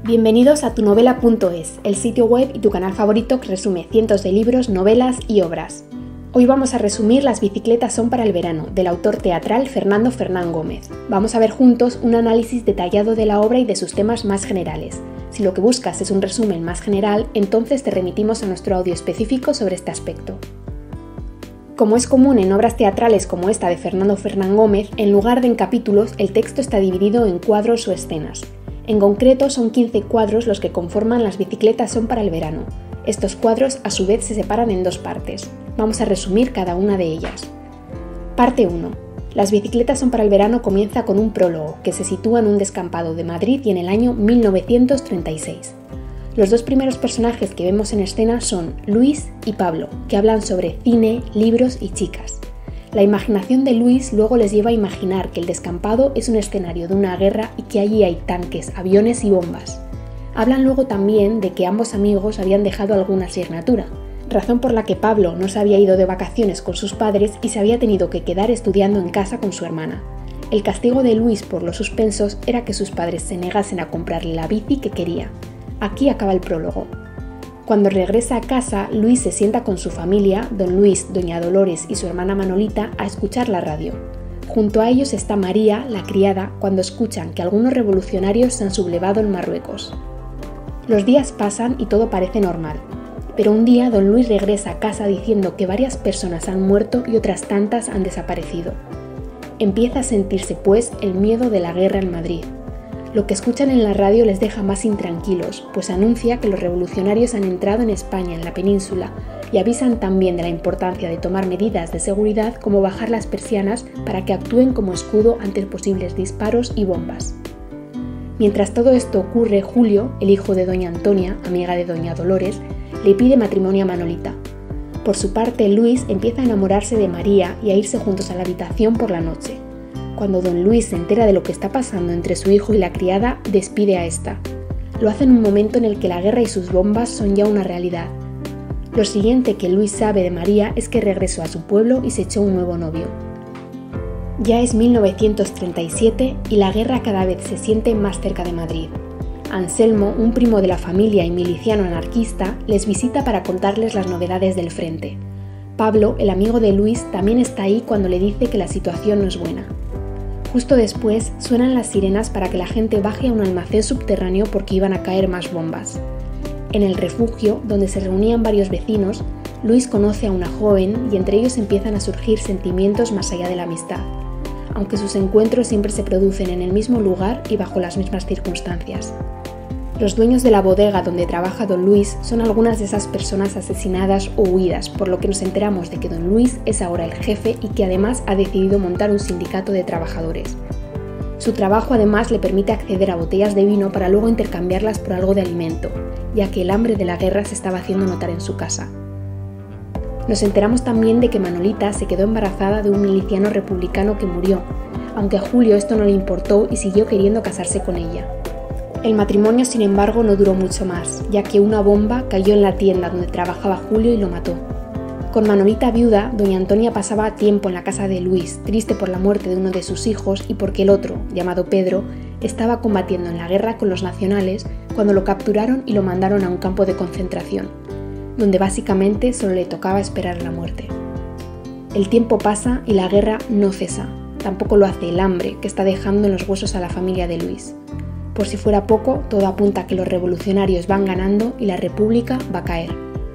Bienvenidos a tunovela.es, el sitio web y tu canal favorito que resume cientos de libros, novelas y obras. Hoy vamos a resumir Las bicicletas son para el verano, del autor teatral Fernando Fernán Gómez. Vamos a ver juntos un análisis detallado de la obra y de sus temas más generales. Si lo que buscas es un resumen más general, entonces te remitimos a nuestro audio específico sobre este aspecto. Como es común en obras teatrales como esta de Fernando Fernán Gómez, en lugar de en capítulos, el texto está dividido en cuadros o escenas. En concreto, son 15 cuadros los que conforman Las bicicletas son para el verano. Estos cuadros, a su vez, se separan en dos partes. Vamos a resumir cada una de ellas. Parte 1. Las bicicletas son para el verano comienza con un prólogo, que se sitúa en un descampado de Madrid y en el año 1936. Los dos primeros personajes que vemos en escena son Luis y Pablo, que hablan sobre cine, libros y chicas. La imaginación de Luis luego les lleva a imaginar que el descampado es un escenario de una guerra y que allí hay tanques, aviones y bombas. Hablan luego también de que ambos amigos habían dejado alguna asignatura, razón por la que Pablo no se había ido de vacaciones con sus padres y se había tenido que quedar estudiando en casa con su hermana. El castigo de Luis por los suspensos era que sus padres se negasen a comprarle la bici que quería. Aquí acaba el prólogo. Cuando regresa a casa, Luis se sienta con su familia, don Luis, doña Dolores y su hermana Manolita, a escuchar la radio. Junto a ellos está María, la criada, cuando escuchan que algunos revolucionarios se han sublevado en Marruecos. Los días pasan y todo parece normal, pero un día don Luis regresa a casa diciendo que varias personas han muerto y otras tantas han desaparecido. Empieza a sentirse, pues, el miedo de la guerra en Madrid. Lo que escuchan en la radio les deja más intranquilos, pues anuncia que los revolucionarios han entrado en España, en la península, y avisan también de la importancia de tomar medidas de seguridad como bajar las persianas para que actúen como escudo ante posibles disparos y bombas. Mientras todo esto ocurre, Julio, el hijo de doña Antonia, amiga de doña Dolores, le pide matrimonio a Manolita. Por su parte, Luis empieza a enamorarse de María y a irse juntos a la habitación por la noche. Cuando don Luis se entera de lo que está pasando entre su hijo y la criada, despide a esta. Lo hace en un momento en el que la guerra y sus bombas son ya una realidad. Lo siguiente que Luis sabe de María es que regresó a su pueblo y se echó un nuevo novio. Ya es 1937 y la guerra cada vez se siente más cerca de Madrid. Anselmo, un primo de la familia y miliciano anarquista, les visita para contarles las novedades del frente. Pablo, el amigo de Luis, también está ahí cuando le dice que la situación no es buena. Justo después suenan las sirenas para que la gente baje a un almacén subterráneo porque iban a caer más bombas. En el refugio, donde se reunían varios vecinos, Luis conoce a una joven y entre ellos empiezan a surgir sentimientos más allá de la amistad, aunque sus encuentros siempre se producen en el mismo lugar y bajo las mismas circunstancias. Los dueños de la bodega donde trabaja don Luis son algunas de esas personas asesinadas o huidas, por lo que nos enteramos de que don Luis es ahora el jefe y que además ha decidido montar un sindicato de trabajadores. Su trabajo además le permite acceder a botellas de vino para luego intercambiarlas por algo de alimento, ya que el hambre de la guerra se estaba haciendo notar en su casa. Nos enteramos también de que Manolita se quedó embarazada de un miliciano republicano que murió, aunque a Julio esto no le importó y siguió queriendo casarse con ella. El matrimonio, sin embargo, no duró mucho más, ya que una bomba cayó en la tienda donde trabajaba Julio y lo mató. Con Manolita viuda, doña Antonia pasaba tiempo en la casa de Luis, triste por la muerte de uno de sus hijos y porque el otro, llamado Pedro, estaba combatiendo en la guerra con los nacionales cuando lo capturaron y lo mandaron a un campo de concentración, donde básicamente solo le tocaba esperar la muerte. El tiempo pasa y la guerra no cesa, tampoco lo hace el hambre que está dejando en los huesos a la familia de Luis. Por si fuera poco, todo apunta a que los revolucionarios van ganando y la República va a caer.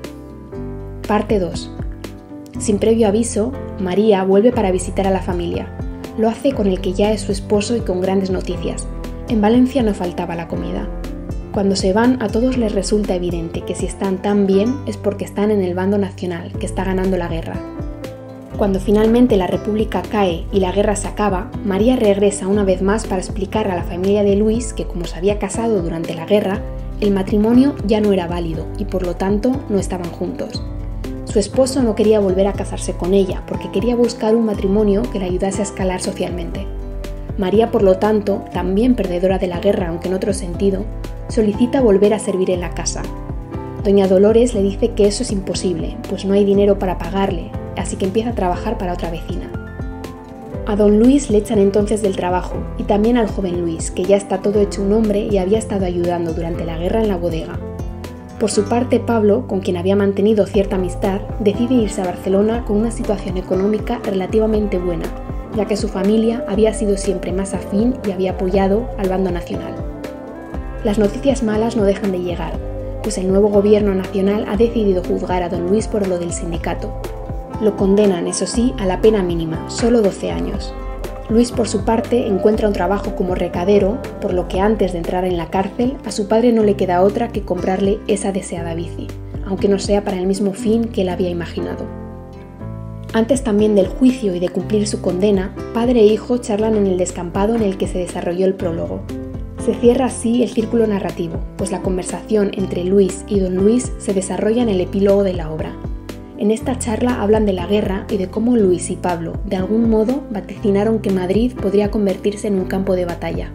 Parte 2. Sin previo aviso, María vuelve para visitar a la familia. Lo hace con el que ya es su esposo y con grandes noticias. En Valencia no faltaba la comida. Cuando se van, a todos les resulta evidente que si están tan bien es porque están en el bando nacional, que está ganando la guerra. Cuando finalmente la República cae y la guerra se acaba, María regresa una vez más para explicar a la familia de Luis que, como se había casado durante la guerra, el matrimonio ya no era válido y por lo tanto no estaban juntos. Su esposo no quería volver a casarse con ella porque quería buscar un matrimonio que le ayudase a escalar socialmente. María, por lo tanto, también perdedora de la guerra aunque en otro sentido, solicita volver a servir en la casa. Doña Dolores le dice que eso es imposible, pues no hay dinero para pagarle, así que empieza a trabajar para otra vecina. A don Luis le echan entonces del trabajo, y también al joven Luis, que ya está todo hecho un hombre y había estado ayudando durante la guerra en la bodega. Por su parte, Pablo, con quien había mantenido cierta amistad, decide irse a Barcelona con una situación económica relativamente buena, ya que su familia había sido siempre más afín y había apoyado al bando nacional. Las noticias malas no dejan de llegar, pues el nuevo gobierno nacional ha decidido juzgar a don Luis por lo del sindicato. Lo condenan, eso sí, a la pena mínima, solo 12 años. Luis, por su parte, encuentra un trabajo como recadero, por lo que antes de entrar en la cárcel, a su padre no le queda otra que comprarle esa deseada bici, aunque no sea para el mismo fin que él había imaginado. Antes también del juicio y de cumplir su condena, padre e hijo charlan en el descampado en el que se desarrolló el prólogo. Se cierra así el círculo narrativo, pues la conversación entre Luis y don Luis se desarrolla en el epílogo de la obra. En esta charla hablan de la guerra y de cómo Luis y Pablo, de algún modo, vaticinaron que Madrid podría convertirse en un campo de batalla.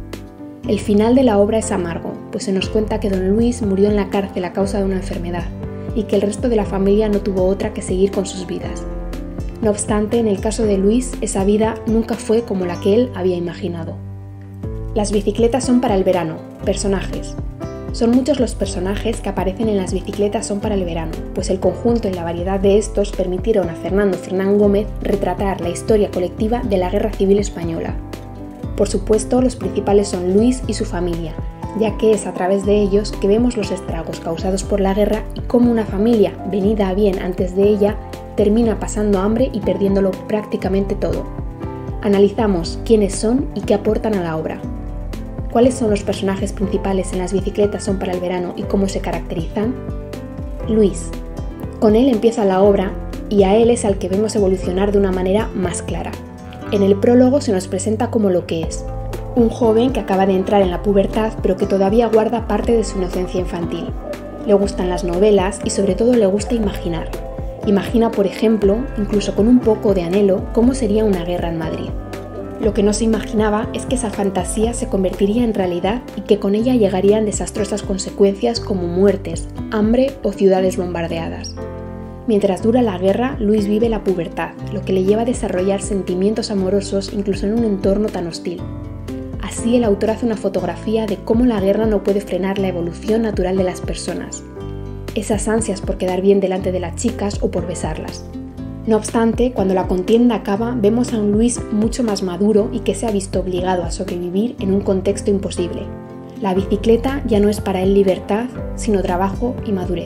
El final de la obra es amargo, pues se nos cuenta que don Luis murió en la cárcel a causa de una enfermedad y que el resto de la familia no tuvo otra que seguir con sus vidas. No obstante, en el caso de Luis, esa vida nunca fue como la que él había imaginado. Las bicicletas son para el verano. Personajes. Son muchos los personajes que aparecen en Las bicicletas son para el verano, pues el conjunto y la variedad de estos permitieron a Fernando Fernán Gómez retratar la historia colectiva de la Guerra Civil Española. Por supuesto, los principales son Luis y su familia, ya que es a través de ellos que vemos los estragos causados por la guerra y cómo una familia, venida a bien antes de ella, termina pasando hambre y perdiéndolo prácticamente todo. Analizamos quiénes son y qué aportan a la obra. ¿Cuáles son los personajes principales en Las bicicletas son para el verano y cómo se caracterizan? Luis. Con él empieza la obra y a él es al que vemos evolucionar de una manera más clara. En el prólogo se nos presenta como lo que es, un joven que acaba de entrar en la pubertad pero que todavía guarda parte de su inocencia infantil. Le gustan las novelas y sobre todo le gusta imaginar. Imagina, por ejemplo, incluso con un poco de anhelo, cómo sería una guerra en Madrid. Lo que no se imaginaba es que esa fantasía se convertiría en realidad y que con ella llegarían desastrosas consecuencias como muertes, hambre o ciudades bombardeadas. Mientras dura la guerra, Luis vive la pubertad, lo que le lleva a desarrollar sentimientos amorosos incluso en un entorno tan hostil. Así el autor hace una fotografía de cómo la guerra no puede frenar la evolución natural de las personas. Esas ansias por quedar bien delante de las chicas o por besarlas. No obstante, cuando la contienda acaba, vemos a un Luis mucho más maduro y que se ha visto obligado a sobrevivir en un contexto imposible. La bicicleta ya no es para él libertad, sino trabajo y madurez.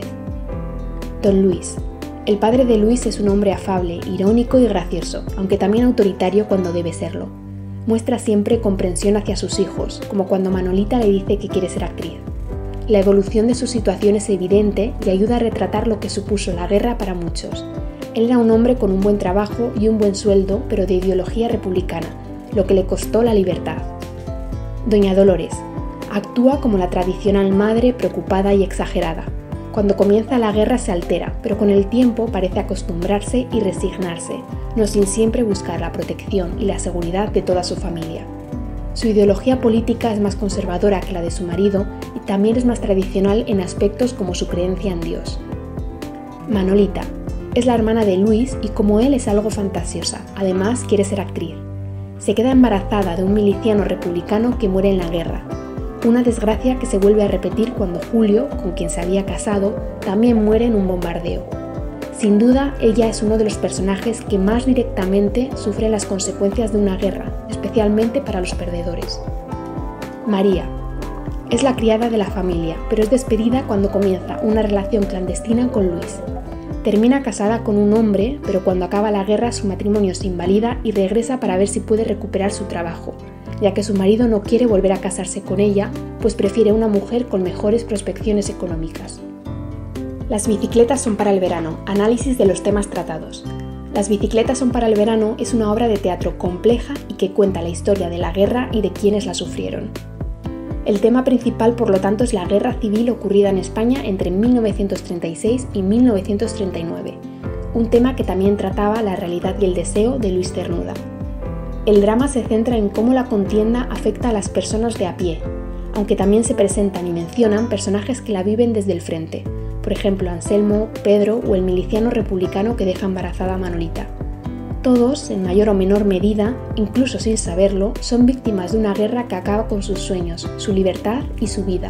Don Luis. El padre de Luis es un hombre afable, irónico y gracioso, aunque también autoritario cuando debe serlo. Muestra siempre comprensión hacia sus hijos, como cuando Manolita le dice que quiere ser actriz. La evolución de su situación es evidente y ayuda a retratar lo que supuso la guerra para muchos. Él era un hombre con un buen trabajo y un buen sueldo, pero de ideología republicana, lo que le costó la libertad. Doña Dolores. Actúa como la tradicional madre preocupada y exagerada. Cuando comienza la guerra se altera, pero con el tiempo parece acostumbrarse y resignarse, no sin siempre buscar la protección y la seguridad de toda su familia. Su ideología política es más conservadora que la de su marido y también es más tradicional en aspectos como su creencia en Dios. Manolita. Es la hermana de Luis y como él es algo fantasiosa, además quiere ser actriz. Se queda embarazada de un miliciano republicano que muere en la guerra. Una desgracia que se vuelve a repetir cuando Julio, con quien se había casado, también muere en un bombardeo. Sin duda, ella es uno de los personajes que más directamente sufre las consecuencias de una guerra, especialmente para los perdedores. María. Es la criada de la familia, pero es despedida cuando comienza una relación clandestina con Luis. Termina casada con un hombre, pero cuando acaba la guerra su matrimonio se invalida y regresa para ver si puede recuperar su trabajo, ya que su marido no quiere volver a casarse con ella, pues prefiere una mujer con mejores prospecciones económicas. Las bicicletas son para el verano. Análisis de los temas tratados. Las bicicletas son para el verano es una obra de teatro compleja y que cuenta la historia de la guerra y de quienes la sufrieron. El tema principal, por lo tanto, es la guerra civil ocurrida en España entre 1936 y 1939, un tema que también trataba la realidad y el deseo de Luis Cernuda. El drama se centra en cómo la contienda afecta a las personas de a pie, aunque también se presentan y mencionan personajes que la viven desde el frente, por ejemplo Anselmo, Pedro o el miliciano republicano que deja embarazada a Manolita. Todos, en mayor o menor medida, incluso sin saberlo, son víctimas de una guerra que acaba con sus sueños, su libertad y su vida.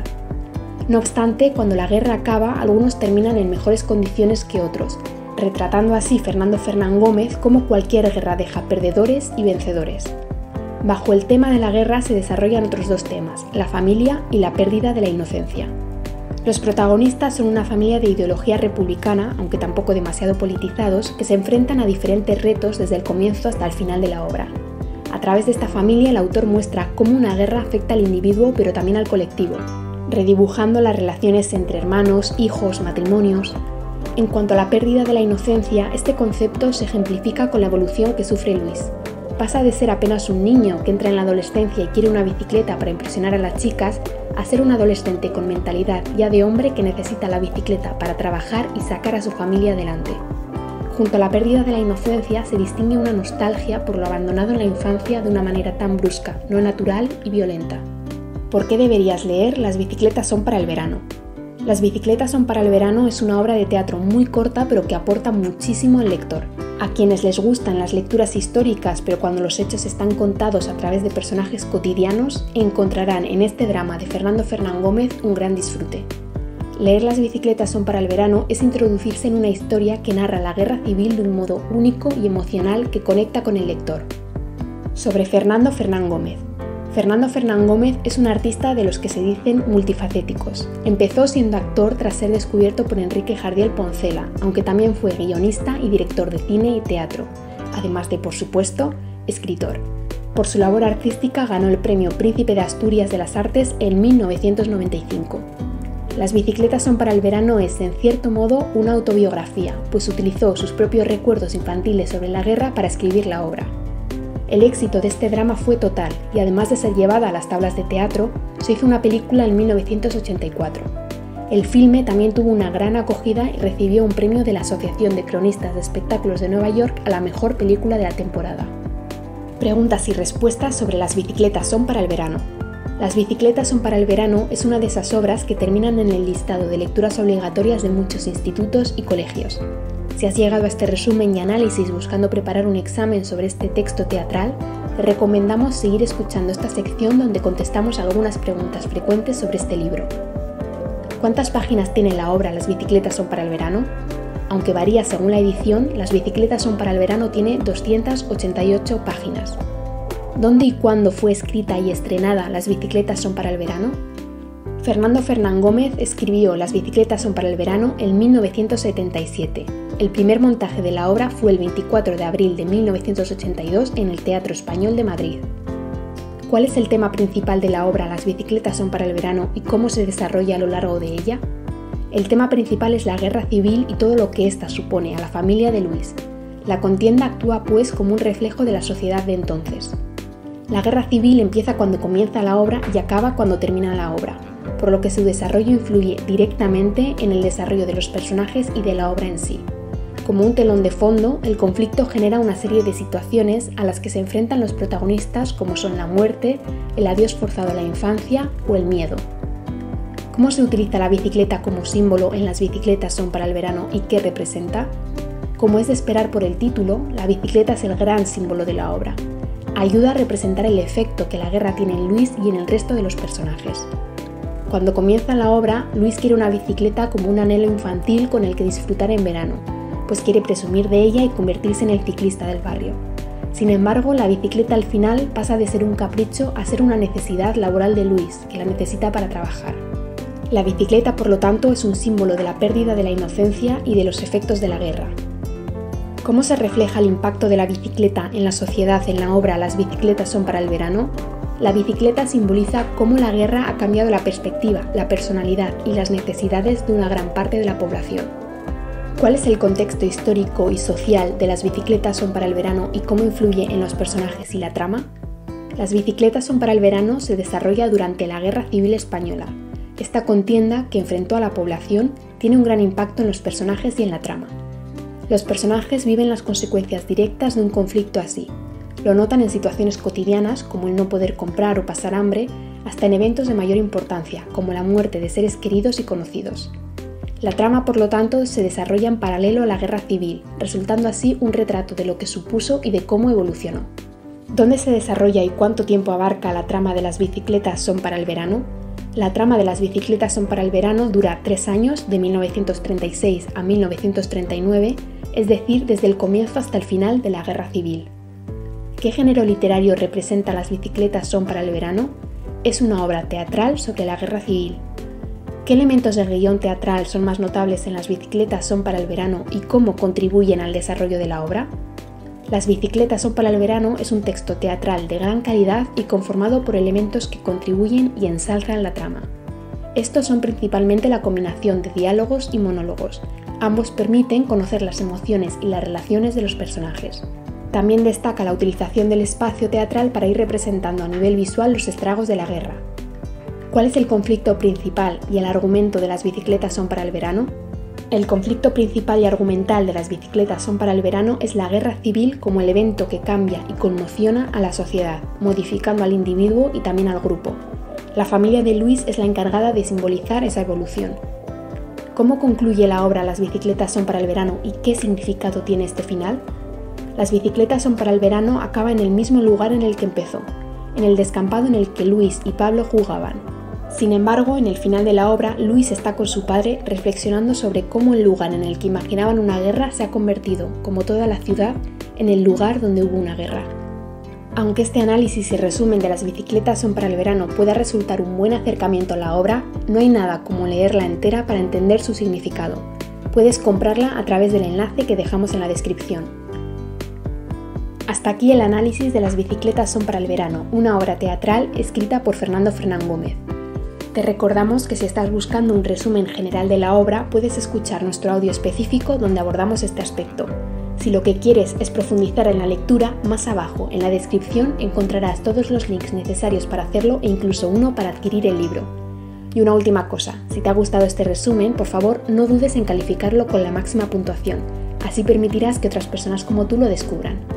No obstante, cuando la guerra acaba, algunos terminan en mejores condiciones que otros, retratando así Fernando Fernán Gómez cómo cualquier guerra deja perdedores y vencedores. Bajo el tema de la guerra se desarrollan otros dos temas, la familia y la pérdida de la inocencia. Los protagonistas son una familia de ideología republicana, aunque tampoco demasiado politizados, que se enfrentan a diferentes retos desde el comienzo hasta el final de la obra. A través de esta familia el autor muestra cómo una guerra afecta al individuo pero también al colectivo, redibujando las relaciones entre hermanos, hijos, matrimonios. En cuanto a la pérdida de la inocencia, este concepto se ejemplifica con la evolución que sufre Luis. Pasa de ser apenas un niño que entra en la adolescencia y quiere una bicicleta para impresionar a las chicas, a ser un adolescente con mentalidad ya de hombre que necesita la bicicleta para trabajar y sacar a su familia adelante. Junto a la pérdida de la inocencia se distingue una nostalgia por lo abandonado en la infancia de una manera tan brusca, no natural y violenta. ¿Por qué deberías leer Las bicicletas son para el verano? Las bicicletas son para el verano es una obra de teatro muy corta pero que aporta muchísimo al lector. A quienes les gustan las lecturas históricas pero cuando los hechos están contados a través de personajes cotidianos, encontrarán en este drama de Fernando Fernán Gómez un gran disfrute. Leer Las bicicletas son para el verano es introducirse en una historia que narra la guerra civil de un modo único y emocional que conecta con el lector. Sobre Fernando Fernán Gómez. Fernando Fernán Gómez es un artista de los que se dicen multifacéticos. Empezó siendo actor tras ser descubierto por Enrique Jardiel Poncela, aunque también fue guionista y director de cine y teatro, además de, por supuesto, escritor. Por su labor artística ganó el premio Príncipe de Asturias de las Artes en 1995. Las bicicletas son para el verano es, en cierto modo, una autobiografía, pues utilizó sus propios recuerdos infantiles sobre la guerra para escribir la obra. El éxito de este drama fue total y además de ser llevada a las tablas de teatro, se hizo una película en 1984. El filme también tuvo una gran acogida y recibió un premio de la Asociación de Cronistas de Espectáculos de Nueva York a la mejor película de la temporada. Preguntas y respuestas sobre Las bicicletas son para el verano. Las bicicletas son para el verano es una de esas obras que terminan en el listado de lecturas obligatorias de muchos institutos y colegios. Si has llegado a este resumen y análisis buscando preparar un examen sobre este texto teatral, te recomendamos seguir escuchando esta sección donde contestamos algunas preguntas frecuentes sobre este libro. ¿Cuántas páginas tiene la obra Las bicicletas son para el verano? Aunque varía según la edición, Las bicicletas son para el verano tiene 288 páginas. ¿Dónde y cuándo fue escrita y estrenada Las bicicletas son para el verano? Fernando Fernán Gómez escribió Las bicicletas son para el verano en 1977. El primer montaje de la obra fue el 24 de abril de 1982 en el Teatro Español de Madrid. ¿Cuál es el tema principal de la obra Las bicicletas son para el verano y cómo se desarrolla a lo largo de ella? El tema principal es la guerra civil y todo lo que ésta supone a la familia de Luis. La contienda actúa pues como un reflejo de la sociedad de entonces. La guerra civil empieza cuando comienza la obra y acaba cuando termina la obra, por lo que su desarrollo influye directamente en el desarrollo de los personajes y de la obra en sí. Como un telón de fondo, el conflicto genera una serie de situaciones a las que se enfrentan los protagonistas como son la muerte, el adiós forzado a la infancia o el miedo. ¿Cómo se utiliza la bicicleta como símbolo en Las bicicletas son para el verano y qué representa? Como es de esperar por el título, la bicicleta es el gran símbolo de la obra. Ayuda a representar el efecto que la guerra tiene en Luis y en el resto de los personajes. Cuando comienza la obra, Luis quiere una bicicleta como un anhelo infantil con el que disfrutar en verano, pues quiere presumir de ella y convertirse en el ciclista del barrio. Sin embargo, la bicicleta al final pasa de ser un capricho a ser una necesidad laboral de Luis, que la necesita para trabajar. La bicicleta, por lo tanto, es un símbolo de la pérdida de la inocencia y de los efectos de la guerra. ¿Cómo se refleja el impacto de la bicicleta en la sociedad en la obra Las bicicletas son para el verano? La bicicleta simboliza cómo la guerra ha cambiado la perspectiva, la personalidad y las necesidades de una gran parte de la población. ¿Cuál es el contexto histórico y social de Las bicicletas son para el verano y cómo influye en los personajes y la trama? Las bicicletas son para el verano se desarrolla durante la Guerra Civil Española. Esta contienda, que enfrentó a la población, tiene un gran impacto en los personajes y en la trama. Los personajes viven las consecuencias directas de un conflicto así. Lo notan en situaciones cotidianas, como el no poder comprar o pasar hambre, hasta en eventos de mayor importancia, como la muerte de seres queridos y conocidos. La trama, por lo tanto, se desarrolla en paralelo a la Guerra Civil, resultando así un retrato de lo que supuso y de cómo evolucionó. ¿Dónde se desarrolla y cuánto tiempo abarca la trama de Las bicicletas son para el verano? La trama de Las bicicletas son para el verano dura 3 años, de 1936 a 1939, es decir, desde el comienzo hasta el final de la Guerra Civil. ¿Qué género literario representa Las bicicletas son para el verano? Es una obra teatral sobre la Guerra Civil. ¿Qué elementos del guión teatral son más notables en Las bicicletas son para el verano y cómo contribuyen al desarrollo de la obra? Las bicicletas son para el verano es un texto teatral de gran calidad y conformado por elementos que contribuyen y ensalzan la trama. Estos son principalmente la combinación de diálogos y monólogos. Ambos permiten conocer las emociones y las relaciones de los personajes. También destaca la utilización del espacio teatral para ir representando a nivel visual los estragos de la guerra. ¿Cuál es el conflicto principal y el argumento de Las bicicletas son para el verano? El conflicto principal y argumental de Las bicicletas son para el verano es la guerra civil como el evento que cambia y conmociona a la sociedad, modificando al individuo y también al grupo. La familia de Luis es la encargada de simbolizar esa evolución. ¿Cómo concluye la obra Las bicicletas son para el verano y qué significado tiene este final? Las bicicletas son para el verano acaba en el mismo lugar en el que empezó, en el descampado en el que Luis y Pablo jugaban. Sin embargo, en el final de la obra, Luis está con su padre reflexionando sobre cómo el lugar en el que imaginaban una guerra se ha convertido, como toda la ciudad, en el lugar donde hubo una guerra. Aunque este análisis y resumen de Las bicicletas son para el verano pueda resultar un buen acercamiento a la obra, no hay nada como leerla entera para entender su significado. Puedes comprarla a través del enlace que dejamos en la descripción. Hasta aquí el análisis de Las bicicletas son para el verano, una obra teatral escrita por Fernando Fernán Gómez. Te recordamos que si estás buscando un resumen general de la obra, puedes escuchar nuestro audio específico donde abordamos este aspecto. Si lo que quieres es profundizar en la lectura, más abajo en la descripción encontrarás todos los links necesarios para hacerlo e incluso uno para adquirir el libro. Y una última cosa, si te ha gustado este resumen, por favor no dudes en calificarlo con la máxima puntuación, así permitirás que otras personas como tú lo descubran.